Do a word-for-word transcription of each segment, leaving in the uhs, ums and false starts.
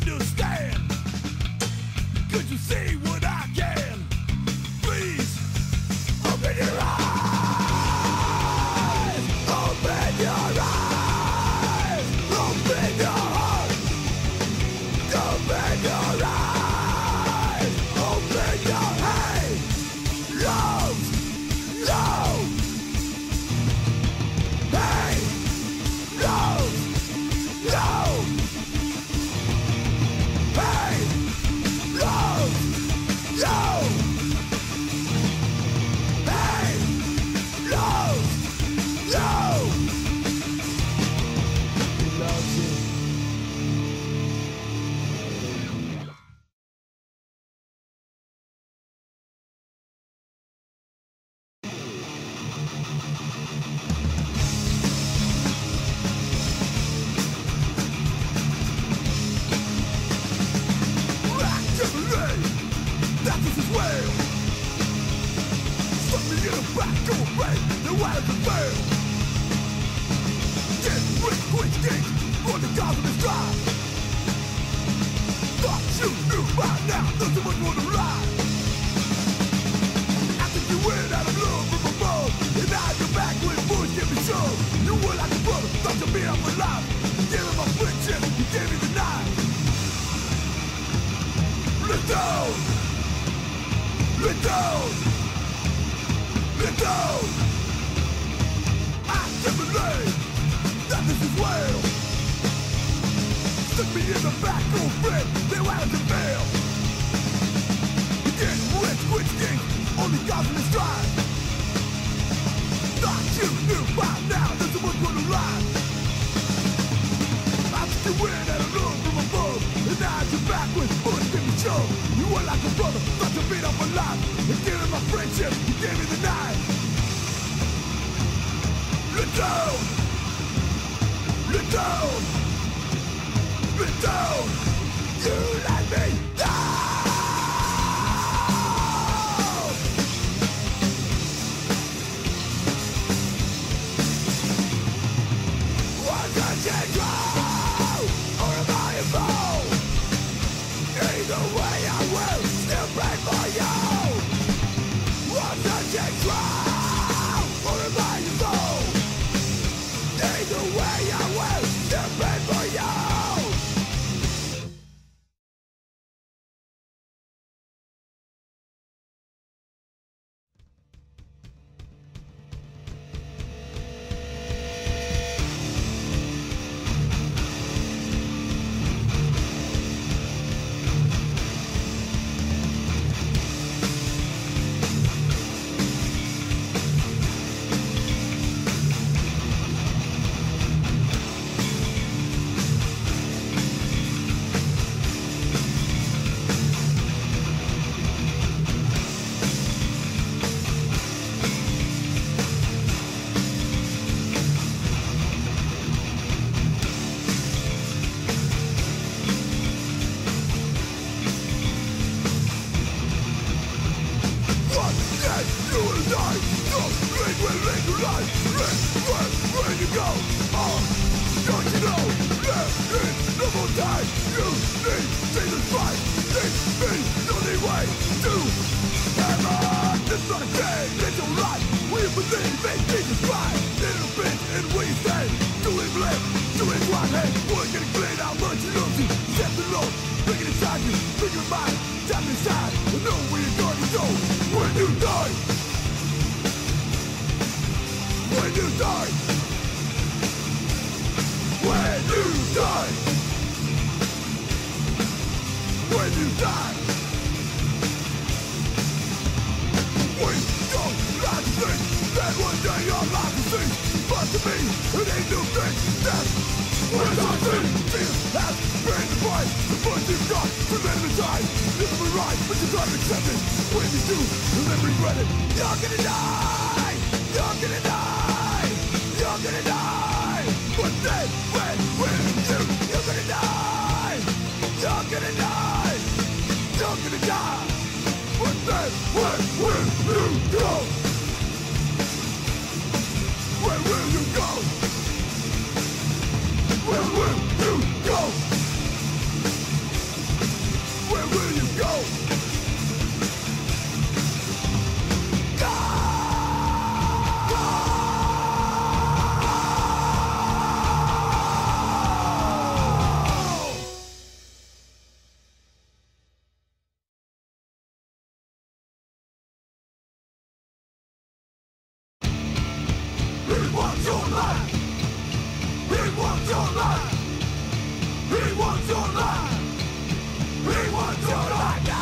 understand? Could you see what I can? Please, open your eyes. Open your eyes. Open your heart. Open your eyes. Open your hate. Love. Love. Hate. Love. Love. Hate. Love. Love. Hate. Love. Love. He loves you. Activate, that is his way. Stuck me in the back, go away, no matter the fail. Get rich, quick gates, for the gods of his drive. Thought you knew by now, there's so much more to lie. I think you went out of love from above, and now you're back with bush, give me show. You were like a brother, thought you'd be up alive. You gave me my friendship, you gave me the knife. Let down! Let down! Let down! I can't believe that this is real. Stick me in the back, old friend, they wanted to fail. Get rich, rich things, only God's in his drive. Thought you knew by now, there's so much more to lie. I took you in and I looked from above, and now you're back with bush, give me show. You were like a brother, thought you beat up alive. And gave me my friendship, you gave me the knife. Let down! Let down! Let down! You let me down! Was I change wrong? Or am I involved? Either way I will still pray for you. Was I change wrong? Or am I involved? Either way I will still pray for you. your life. He wants your life. He wants your life. He wants your life now.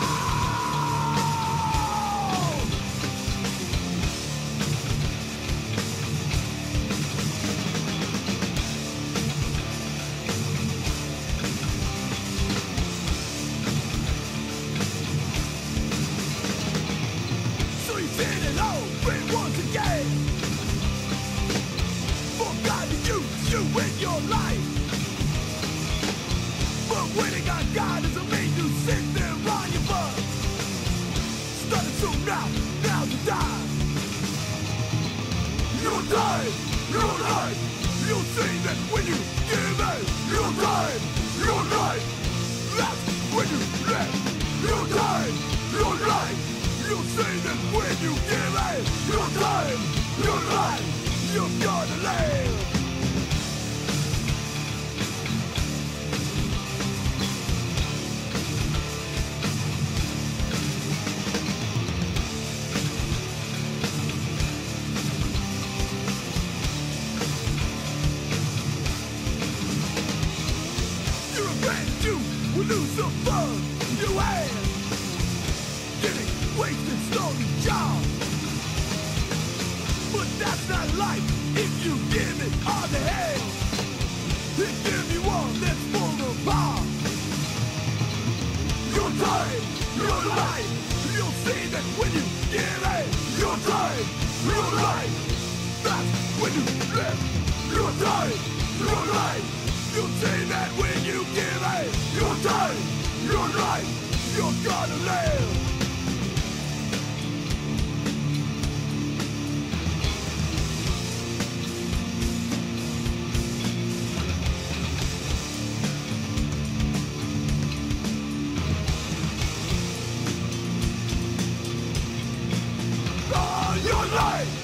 So you did it over once again. For God to use you in your life. But when it got God doesn't mean you sit there on your butt. Started soon now, now's the time. You'll die, you'll die. You'll see that when you give it, you'll die, you'll die. That's when you live, you'll die, you'll die. You'll see that when you give it, you'll die, you'll die. You're gonna live. You're a brand new, will lose some fun you had. Getting wasted, slowly, job. But that's not life if you give it all the head. He give you all that's full of power. Your time, your life. You'll see that when you give it your time, your life. That's when you live your time, your life. You'll see that when you give it your time, your life. You're gonna live. Your life.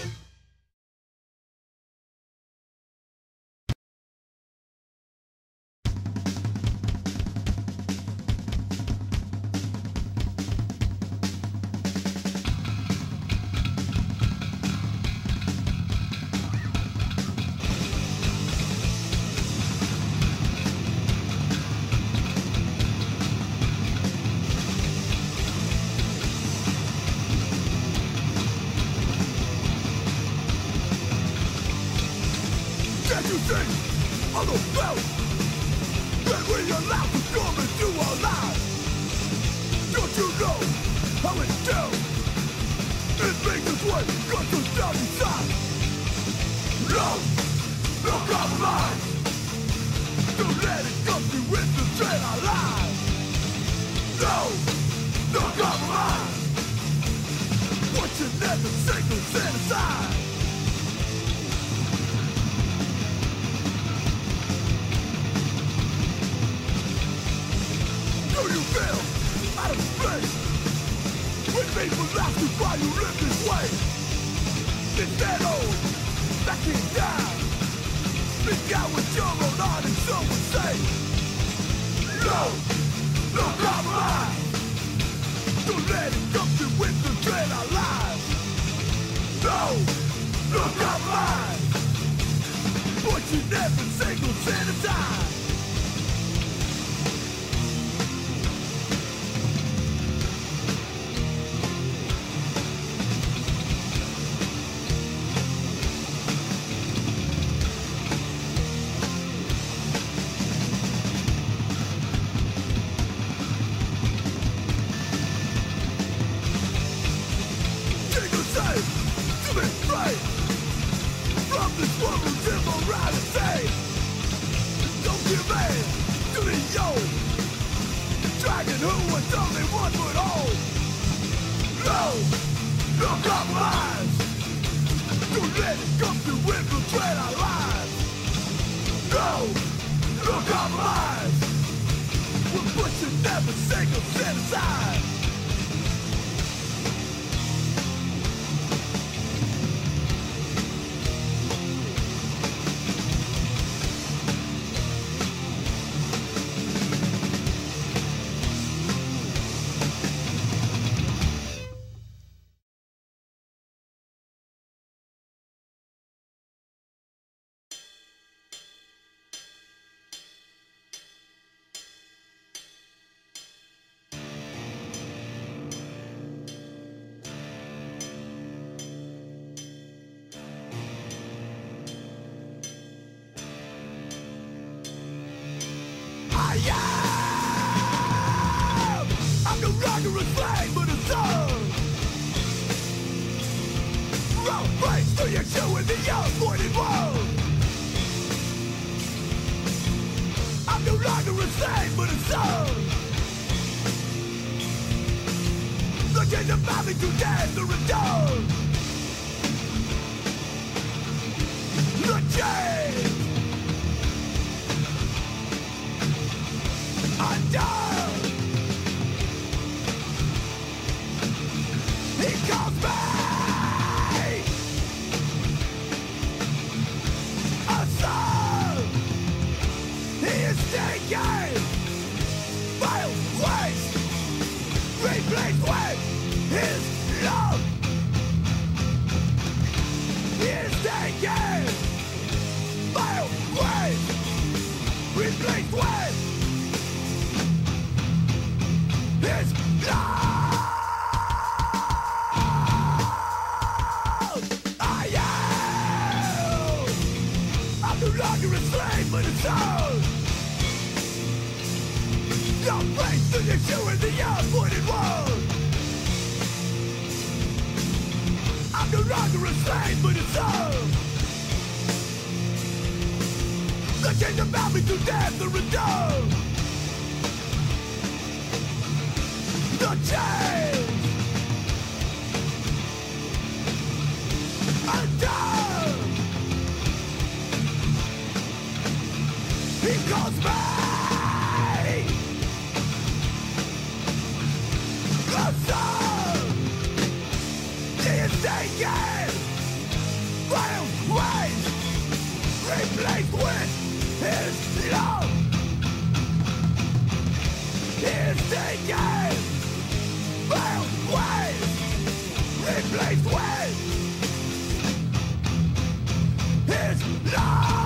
Can't you see all the felt that we allow to come into our lives? Don't you know how it feels? It makes us sweat, got us down inside. No, no compromise. Don't let it come to infiltrate our lives. No, no compromise. What you never single set aside. Do you feel out of space when people ask you why you live this way? Instead of backing down, speak out with your own heart and someone say, no, no compromise. Don't let it come to infiltrate our lives. No, no compromise. But you never single set aside. To be free from this world of immorality. Don't give in to the old dragon who was only one foot old. No, no compromise. Don't let it come to infiltrate our lives. No, no compromise. We're pushing every single set aside. to your shoe in the avoided world. I'm no longer a slave, but a son. The chains of bound to death are undone. The chains undone. He calls me a son. He is taking vile waste, replaced with his love. He is taking vile waste, replaced with his love. I am. I'm no longer a slave, but a son. No place to the shoe in the avoided world. I'm no longer a slave, but a son. The chains that bound me to death are undone. The chains undone. He calls me a son. He is taken vile ways, replaced with his love. He is taken vile ways, replaced with his love.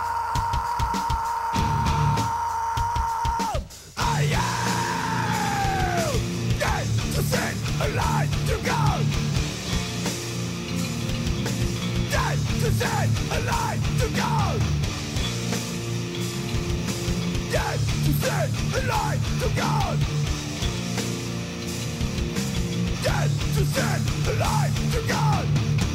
I am dead to sin, alive to God. Dead to sin, alive to God. Dead to sin, alive to God. Dead to sin, alive to God.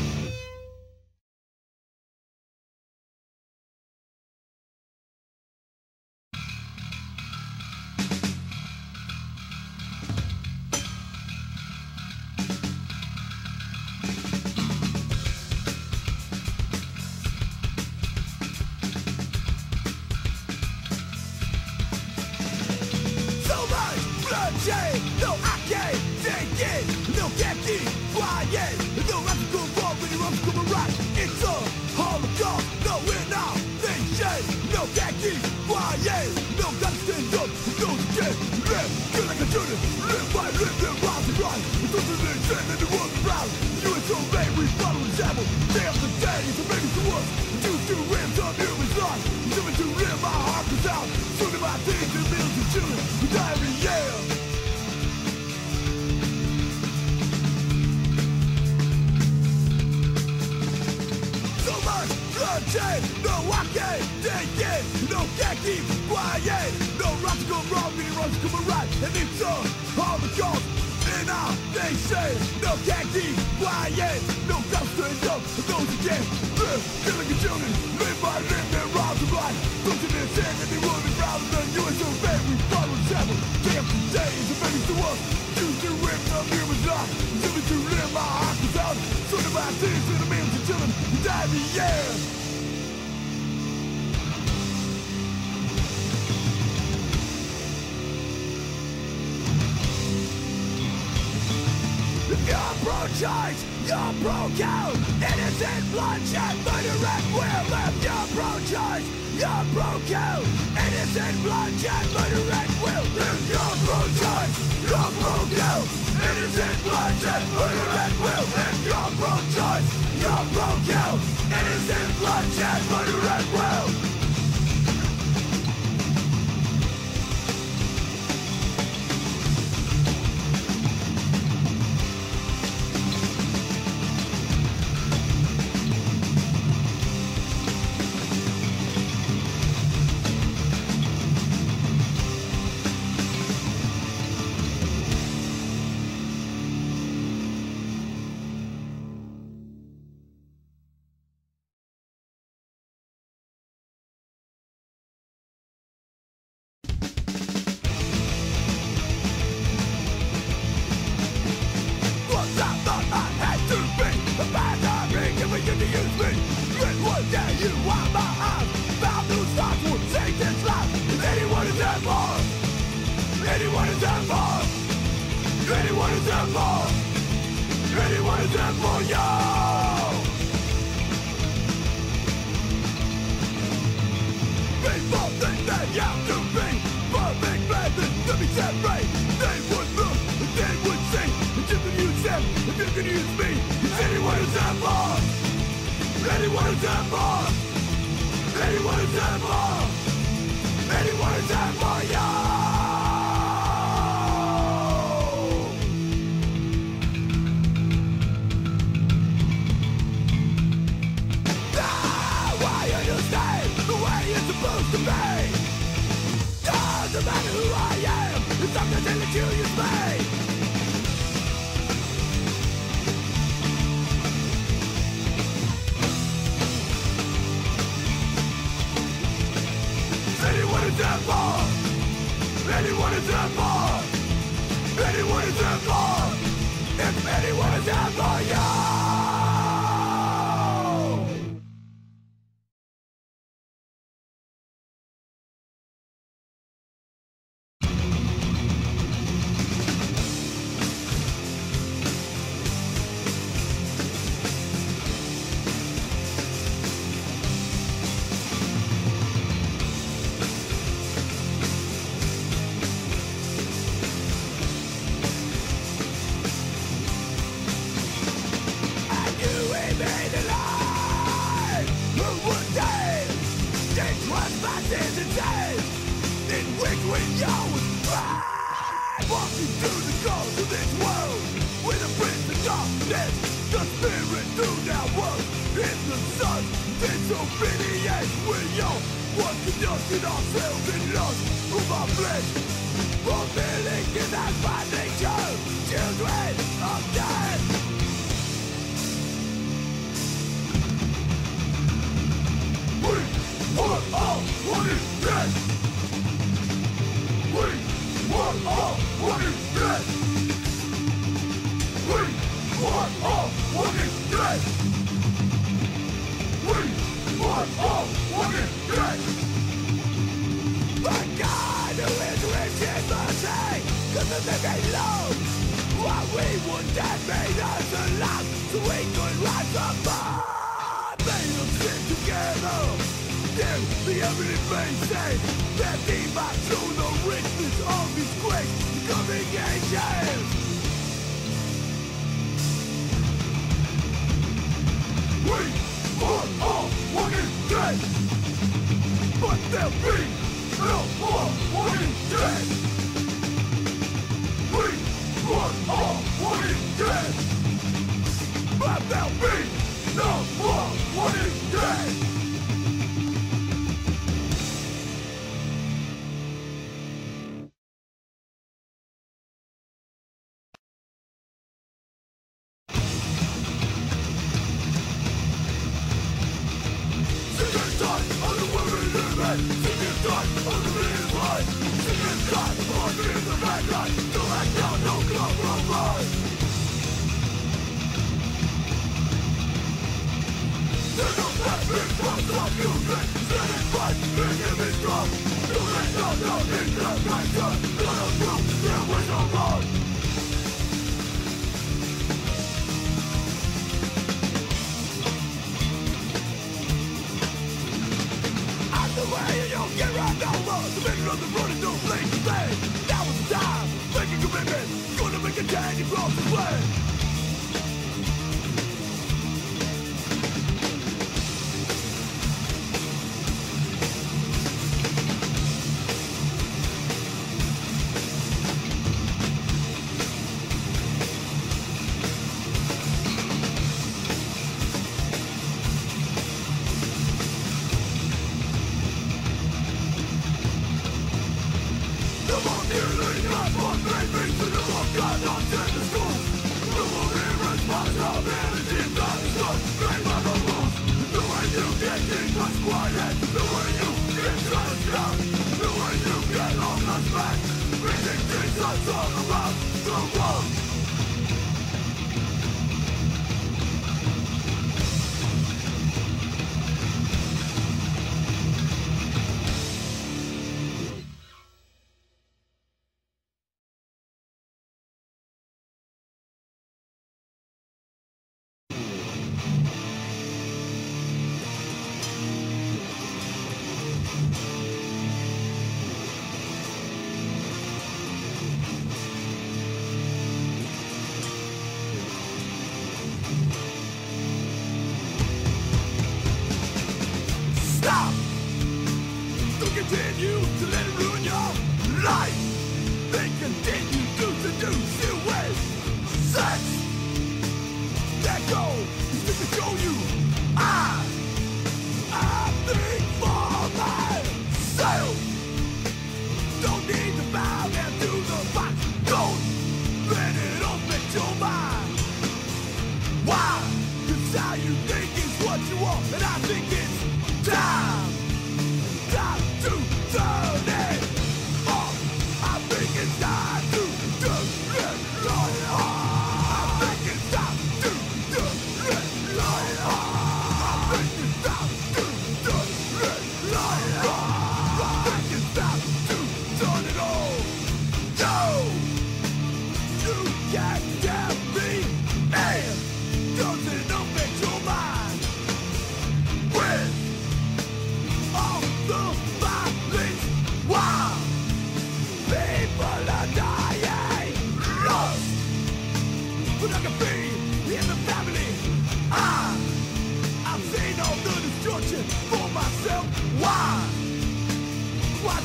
Bloodshed, no I can't take it. No can't keep quiet. No I can go wrong when you're coming right. It's a holocaust, no we're not nation. No can't keep quiet. No gotta stand up, no can't live. Feel like a journalist, live by live, live rise and rise. It's up to the trend and the world around. You and so many, we follow the example. Day after day, it's a baby to us. You do ribs on you is life. Living to live, my heart goes out. Soon my things and millions of children. We die every year. Bloodshed, no I can't take it. No can't keep quiet. No right to go wrong, many wrongs to come right. And it's a holocaust in our nation. No can't keep quiet. No gotta stand up for those who can't live. Killing your children, live by live their robbed of life. Pushing their sand and they will be proud of the U S O bad. We follow the example. Day after day is a baby to us. Choose to rip the human life. Living to live, my heart is out. Sort of my tears to the millions of children who die every year. You're pro-choice, you're pro-kill. Innocent bloodshed, murder and will live. You're pro-choice, you're pro-kill. Innocent bloodshed, murder and will live. You're pro-choice, you're pro-kill. Innocent bloodshed, murder and will live. You're pro-choice, you're pro-kill. Innocent bloodshed, murder and will.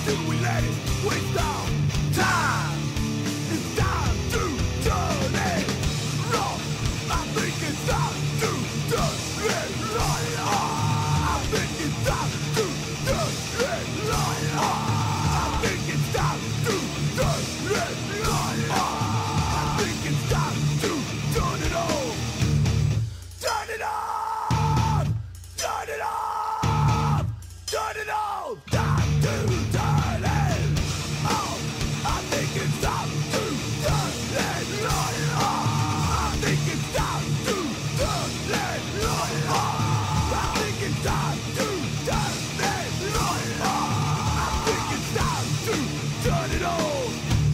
till we let it waste our time. It's time to turn it wrong. I think it's time to turn it right. I think it's time to turn it right. I think it's time to turn it right. I think it's time to turn it on. Turn it on. Turn it off. Turn it off. Time to turn it off. I think it's time to turn it right. I think it's time to turn it right. I think it's time to turn it right. I think it's time to turn it on.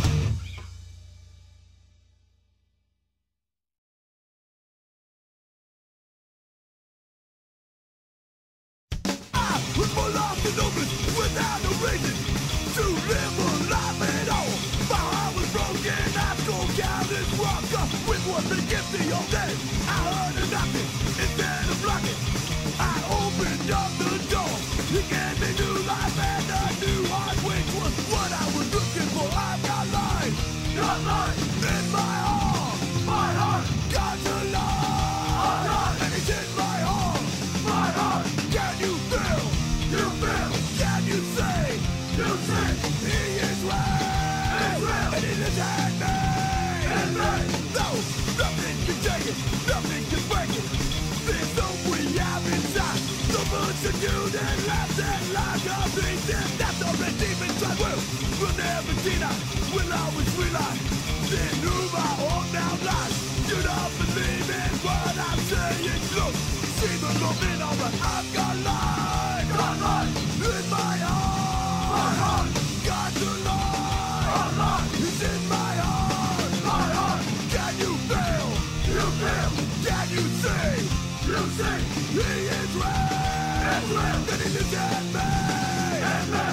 I was more lost and hopeless without a reason to live a life at all. While I was broken, I told countless walker with what the gift of your day. I heard a knocking instead of blocking. I opened up the door. It gave me new life and a new heart, which was what I was looking for. I've got life, got life in my heart, my heart. God's alive, and it's in my heart, my heart. Can you feel? You feel? Can you say? You say? He is real, he's real, and he lives in me, in me. No, nothing can take it, nothing can break it. This hope we have inside, so much to do that lasts and like a beat. That's already deep inside. Well, we'll never deny, we'll always rely. Then who my heart now lies. You don't believe in what I'm saying. Look, see the love in all that I've got life, got life in my heart, my heart. God's alive, alive. It's in my heart, my heart. Can you feel? You feel? Can you see? You see? He is real, it's real, and he lives in me, in me.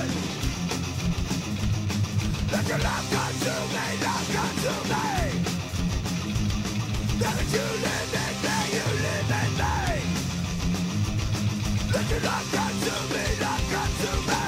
Let your love come to me, love come to me. Let you live in me, you live in me. Let your love come to me, love come to me.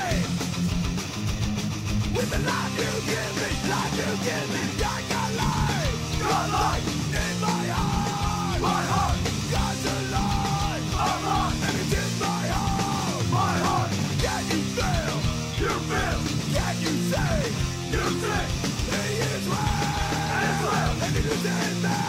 With the life you give me, life you give me, I got life, got life in my heart, my heart. God's alive, alive, and it's in my heart, my heart. Can you feel? You feel? Can you say? You say? He is real, he's real, and he lives in me.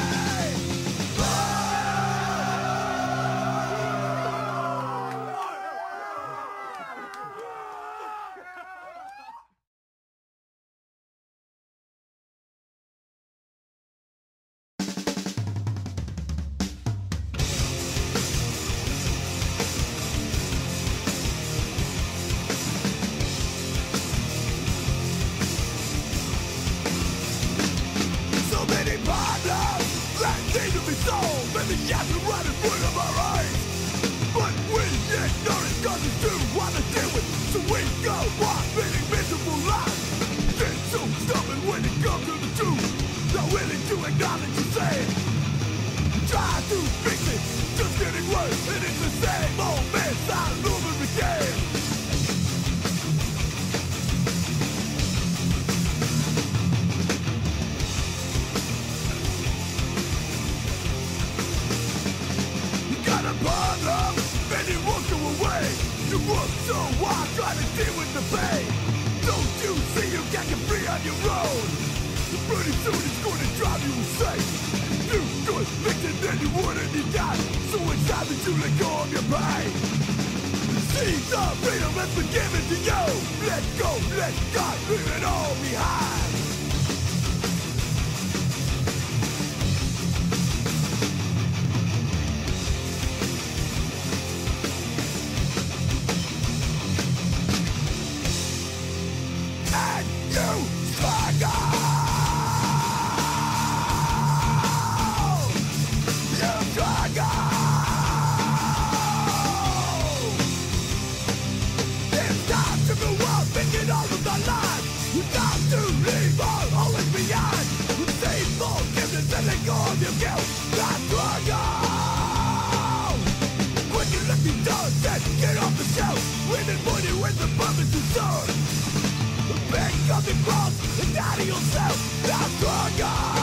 So many problems that need to be solved, and the gaps are right in front of our eyes. But we ignore it cause it's too hard to deal with, so we go on living miserable lives. Then so stubborn when it comes to the truth, not willing to acknowledge and say it. Try to fix it, just getting worse, and it's the same old mess all over again. Got a problem, and you won't go away. You work so hard trying to deal with the pain. Don't you see you can't get free on your own? Pretty soon it's going to drive you insane. You could fix it, then you wouldn't need that. So it's time that you let go of your pain. Seeds of freedom has been given to you. Let go, let God leave it all behind. It's time to go out, thinking all of the lives. You got to live. out of yourself, now struggle.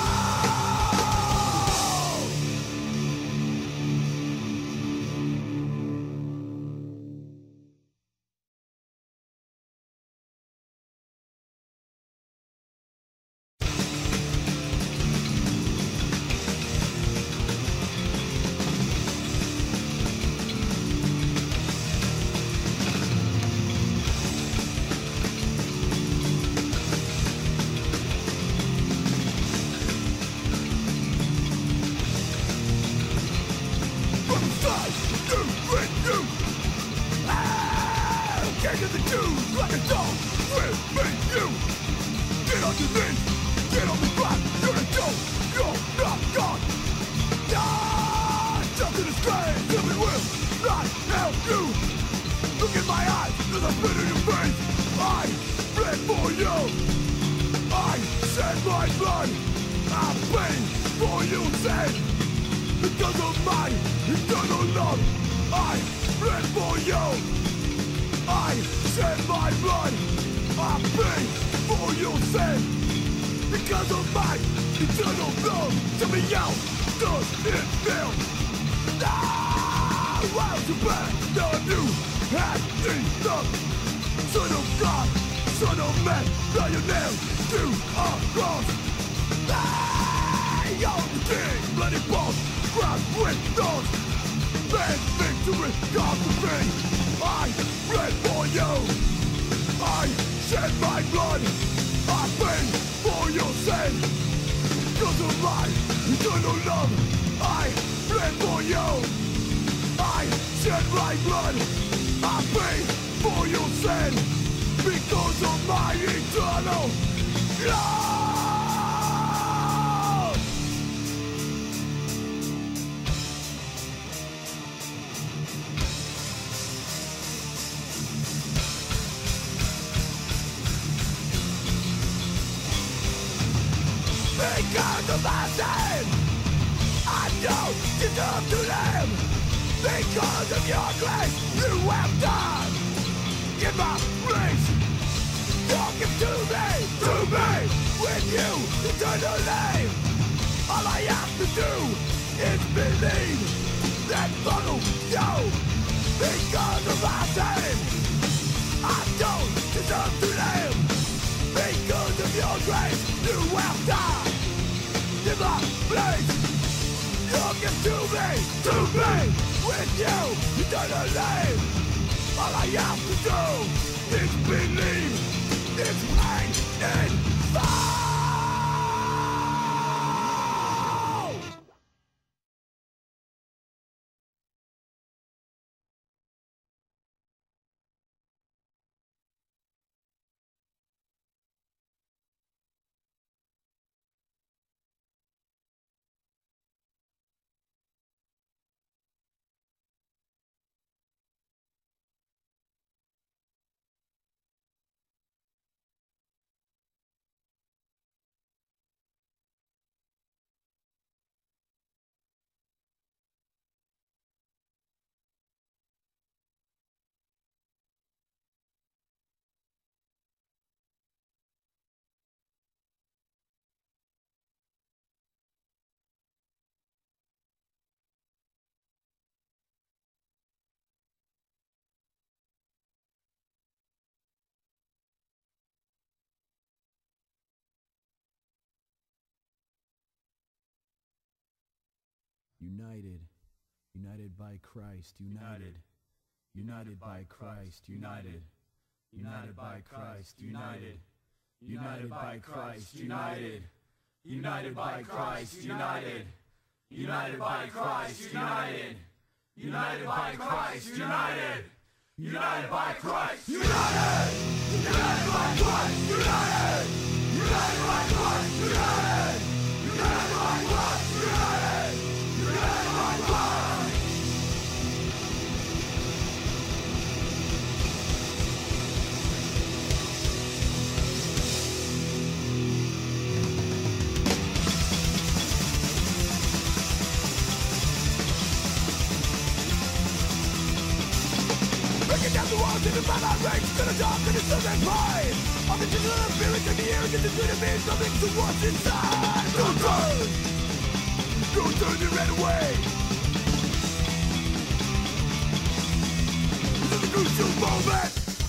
Because of my sin, I don't deserve to live. Because of your grace, you have done in my place. Talking to me, to me, with you eternally. All I have to do is believe and follow you. Because of my sin, I don't deserve to live. Because of your grace, you have died in my place. Talking to me, to me, with you eternally. All I have to do is believe, is wait and fight. United, united by Christ, united, united by Christ, united, united by Christ, united, united by Christ, united, united by Christ, united, united by Christ, united, united by Christ, united, united by Christ, united, united by Christ, united, united by Christ, united, united by Christ, united, united by Christ, united. down the walls and the man I rage to the dark and the sun and pain. All the digital appearance in the air against the good of means nothing to what's inside. Don't turn! Don't turn and run away! This is a crucial moment!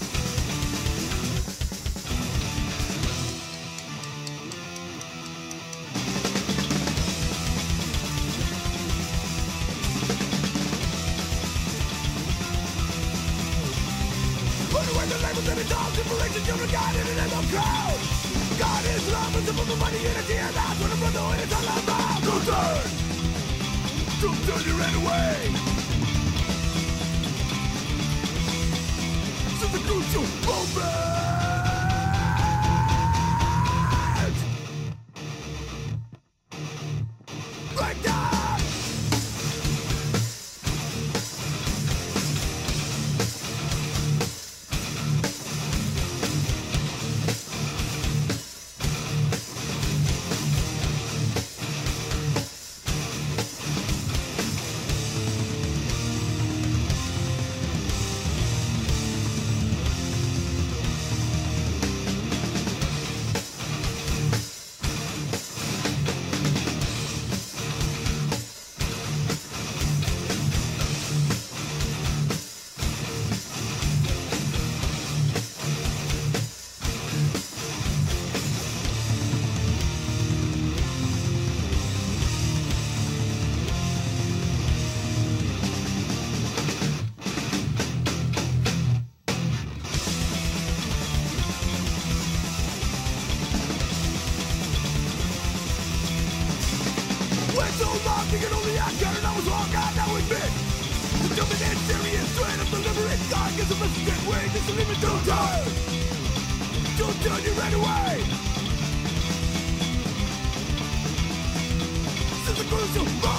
The labels and the dogs, separation, you're guided in the crowd. God is love, and simple money, unity, and that's what a brother is all about. Don't turn! Don't turn, you ran away! This is a crucial moment! Break down! So long, thinking only I got it, I was wrong, I now admit. The jumping in serious, straight up deliberate. God gives a message that way, just leave it, don't turn. Don't turn, you ran away. This is a crucial moment.